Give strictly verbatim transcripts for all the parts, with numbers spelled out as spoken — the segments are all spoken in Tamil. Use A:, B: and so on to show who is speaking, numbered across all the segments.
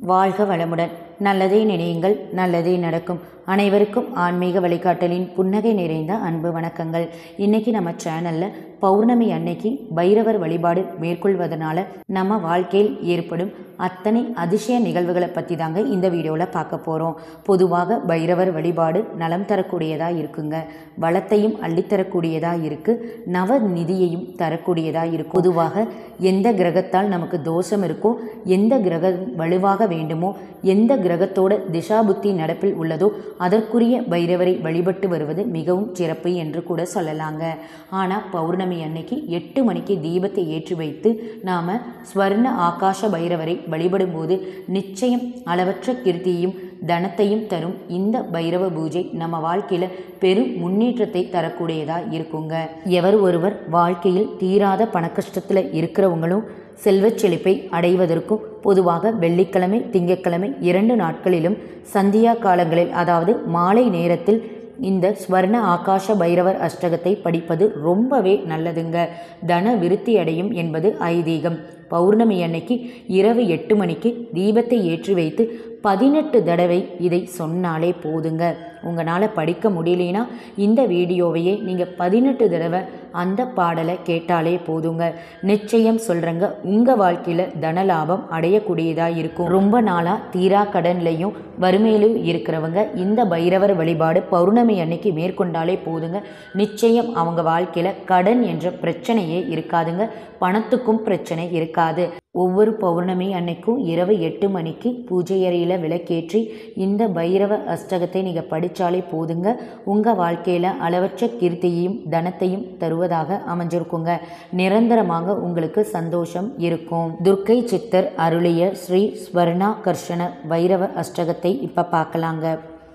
A: வாழ்க வளமுடன். நல்லதே நினையுங்கள், நல்லதே நடக்கும். அனைவருக்கும் ஆன்மீக வழிகாட்டலின் புன்னகை நிறைந்த அன்பு வணக்கங்கள். இன்றைக்கி நம்ம சேனலில் பௌர்ணமி அன்னைக்கு பைரவர் வழிபாடு மேற்கொள்வதனால நம்ம வாழ்க்கையில் ஏற்படும் அத்தனை அதிசய நிகழ்வுகளை பற்றி தாங்க இந்த வீடியோவில் பார்க்க போகிறோம். பொதுவாக பைரவர் வழிபாடு நலம் தரக்கூடியதாக இருக்குங்க, வளத்தையும் அள்ளித்தரக்கூடியதாக இருக்குது, நவ நிதியையும் தரக்கூடியதாக இருக்கும். பொதுவாக எந்த கிரகத்தால் நமக்கு தோஷம் இருக்கோ, எந்த கிரகம் வலுவாக வேண்டுமோ, எந்த கிரகத்தோட திசாபுத்தி நடப்பில் உள்ளதோ அதற்குரிய பைரவரை வழிபட்டு வருவது மிகவும் சிறப்பு என்று கூட சொல்லலாங்க. ஆனால் பௌர்ணமி அன்னைக்கு எட்டு மணிக்கு தீபத்தை ஏற்றி வைத்து நாம் ஸ்வர்ண ஆகாச பைரவரை வழிபடும் போது நிச்சயம் அளவற்ற கீர்த்தியையும் தனத்தையும் தரும் இந்த பைரவ பூஜை நம்ம வாழ்க்கையில் பெரும் முன்னேற்றத்தை தரக்கூடியதாக இருக்குங்க. எவர் ஒருவர் வாழ்க்கையில் தீராத பணக்கஷ்டத்தில் இருக்கிறவங்களும் செல்வச் செழிப்பை அடைவதற்கும் பொதுவாக வெள்ளிக்கிழமை திங்கட்கிழமை இரண்டு நாட்களிலும் சந்தியா காலங்களில் அதாவது மாலை நேரத்தில் இந்த ஸ்வர்ண ஆகாச பைரவர் அஷ்டகத்தை படிப்பது ரொம்பவே நல்லதுங்க. தன விருத்தி அடையும் என்பது ஐதீகம். பௌர்ணமி அன்னைக்கு இரவு எட்டு மணிக்கு தீபத்தை ஏற்றி வைத்து பதினெட்டு தடவை இதை சொன்னாலே போதுங்க. உங்களால் படிக்க முடியலனா இந்த வீடியோவையே நீங்கள் பதினெட்டு தடவை அந்த பாடலை கேட்டாலே போதுங்க. நிச்சயம் சொல்கிறேங்க, உங்கள் வாழ்க்கையில் தன லாபம் அடையக்கூடியதாக இருக்கும். ரொம்ப நாளாக தீரா கடன்லையும் வறுமையிலும் இருக்கிறவங்க இந்த பைரவர் வழிபாடு பௌர்ணமி அன்னைக்கு மேற்கொண்டாலே போதுங்க. நிச்சயம் அவங்க வாழ்க்கையில் கடன் என்ற பிரச்சனையே இருக்காதுங்க, பணத்துக்கும் பிரச்சனை இருக்காது. ஒவ்வொரு பௌர்ணமி அன்னைக்கும் இரவு எட்டு மணிக்கு பூஜை அறையில் விளக்கேற்றி இந்த பைரவ அஷ்டகத்தை நீங்கள் படித்தாலே போதுங்க. உங்கள் வாழ்க்கையில் அளவற்ற கீர்த்தியையும் தனத்தையும் தருவதாக அமைஞ்சிருக்குங்க. நிரந்தரமாக உங்களுக்கு சந்தோஷம் இருக்கும். துர்க்கை சித்தர் அருளிய ஸ்ரீ ஸ்வர்ணாகர்ஷண பைரவ அஷ்டகத்தை இப்போ பார்க்கலாங்க.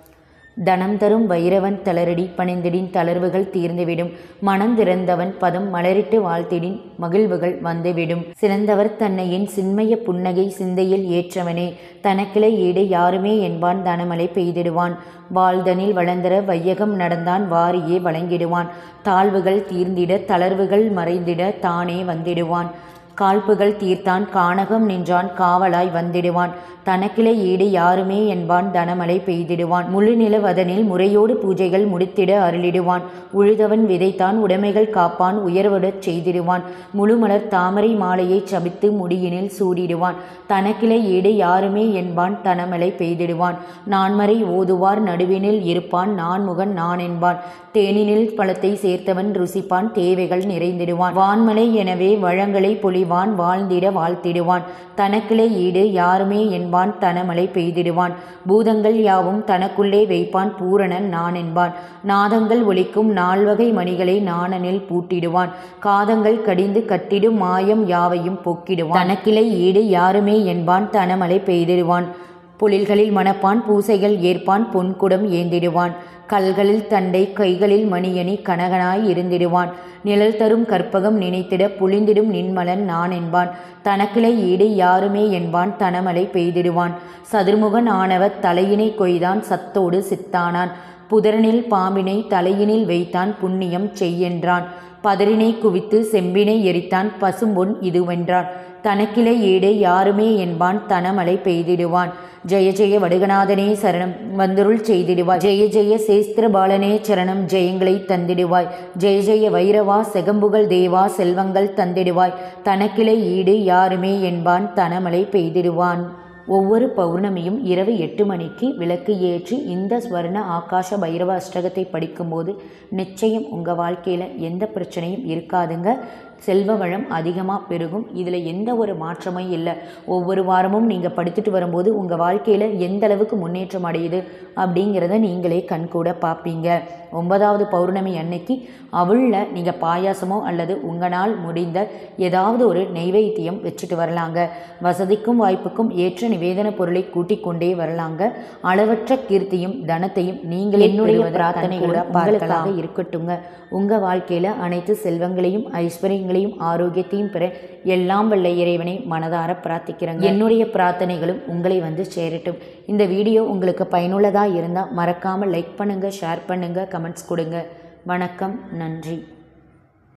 A: தனம் தரும் வைரவன் தளரடி பணிந்திடின் தளர்வுகள் தீர்ந்துவிடும். மனந்திறந்தவன் பதம் மலரிட்டு வாழ்த்திடின் மகிழ்வுகள் வந்துவிடும். சிறந்தவர் தன்னையின் சின்மய புன்னகை சிந்தையில் ஏற்றவனே, தனக்கிளை ஈடு யாருமே என்பான் தனமலை பெய்திடுவான். வாழ்தனில் வளர்ந்தர வையகம் நடந்தான் வாரியே வழங்கிடுவான். தாழ்வுகள் தீர்ந்திட தளர்வுகள் மறைந்திட தானே வந்திடுவான். காழ்ப்புகள் தீர்த்தான் கானகம் நின்றான் காவலாய் வந்திடுவான். தனக்கிளை ஈடு யாருமே என்பான் தனமலை பெய்திடுவான். முழு நிலவதனில் முறையோடு பூஜைகள் முடித்திட அருளிடுவான். உழுதவன் விதைத்தான் உடைமைகள் காப்பான் உயர்வுடச் செய்திடுவான். முழுமலர் தாமரை மாலையை சபித்து முடியினில் சூடிடுவான். தனக்கிளை ஈடு யாருமே என்பான் தனமலை பெய்திடுவான். நான்மறை ஓதுவார் நடுவினில் இருப்பான் நான்முகன் நான் என்பான். தேனினில் பழத்தை சேர்த்தவன் ருசிப்பான் தேவைகள் நிறைந்திடுவான். வான்மலை எனவே வளங்களை பொழிவான் வாழ்ந்திட வாழ்த்திடுவான். தனக்கிளை ஈடு யாருமே என்பான் தனமலை பெய்திடுவான். பூதங்கள் யாவும் தனக்குள்ளே வைப்பான் பூரணன் நான் என்பான். நாதங்கள் ஒலிக்கும் நால்வகை மணிகளை நாணனில் பூட்டிடுவான். காதங்கள் கடிந்து கட்டிடும் மாயம் யாவையும் போக்கிடுவான். தனக்கிளை ஈடு யாருமே என்பான் தனமலை பெய்திடுவான். பொழில்களில் மணப்பான் பூசைகள் ஏற்பான் பொன்குடம் ஏந்திடுவான். கல்களில் தண்டை கைகளில் மணியணி கனகனாய் இருந்திடுவான். நிழல் தரும் கற்பகம் நினைத்திட புளிந்திடும் நின்மலன் நான் என்பான். தனக்கிளை ஈடு யாருமே என்பான் தனமலை பெய்திடுவான். சதுர்முகன் ஆனவர் தலையினை கொய்தான் சத்தோடு சித்தானான். புதரனில் பாம்பினை தலையினில் வைத்தான் புண்ணியம் செய்யென்றான். பதரினை குவித்து செம்பினை எரித்தான் பசும்பொன் இதுவென்றான். தனக்கிளை ஈடு யாருமே என்பான் தனமலை பெய்திடுவான். ஜெய ஜெய வடுகநாதனே சரணம் வந்தருள் செய்திடுவாய். ஜெய ஜெய சேஸ்திரபாலனே சரணம் ஜெயங்களை தந்திடுவாய். ஜெய ஜெய வைரவா செகம்புகள் தேவா செல்வங்கள் தந்திடுவாய். தனக்கிளை ஈடு யாருமே என்பான் தனமலை பெய்திடுவான். ஒவ்வொரு பௌர்ணமியும் இரவு எட்டு மணிக்கு விளக்கு ஏற்றி இந்த ஸ்வர்ண ஆகாச பைரவ அஷ்டகத்தை படிக்கும்போது நிச்சயம் உங்கள் வாழ்க்கையில் எந்த பிரச்சனையும் இருக்காதுங்க. செல்வ வளம் அதிகமாக பெருகும். இதில் எந்த ஒரு மாற்றமும் இல்லை. ஒவ்வொரு வாரமும் நீங்கள் படித்துட்டு வரும்போது உங்கள் வாழ்க்கையில் எந்த அளவுக்கு முன்னேற்றம் அடையுது அப்படிங்கிறத நீங்களே கண்கூட பார்ப்பீங்க. ஒன்பதாவது பௌர்ணமி அன்னைக்கு அவளில் நீங்கள் பாயாசமோ அல்லது உங்களால் முடிந்த ஏதாவது ஒரு நெய்வேத்தியம் வச்சுட்டு வரலாங்க. வசதிக்கும் வாய்ப்புக்கும் ஏற்ற நிவேதன பொருளை கூட்டிக் கொண்டே வரலாங்க. அளவற்ற கீர்த்தியும் தனத்தையும் நீங்கள் என்னுடைய பிரார்த்தனைகளோட உங்களுக்காக இருக்கட்டுங்க. உங்கள் வாழ்க்கையில் அனைத்து செல்வங்களையும் ஐஸ்வர்யங்களையும் ஆரோக்கியத்தையும் பெற எல்லாம் வல்ல இறைவனை மனதார பிரார்த்திக்கிறேங்க. என்னுடைய பிரார்த்தனைகளும் உங்களை வந்து சேரட்டும். இந்த வீடியோ உங்களுக்கு பயனுள்ளதாக இருந்தால் மறக்காமல் லைக் பண்ணுங்கள், ஷேர் பண்ணுங்கள், கமெண்ட்ஸ் கொடுங்க. வணக்கம், நன்றி.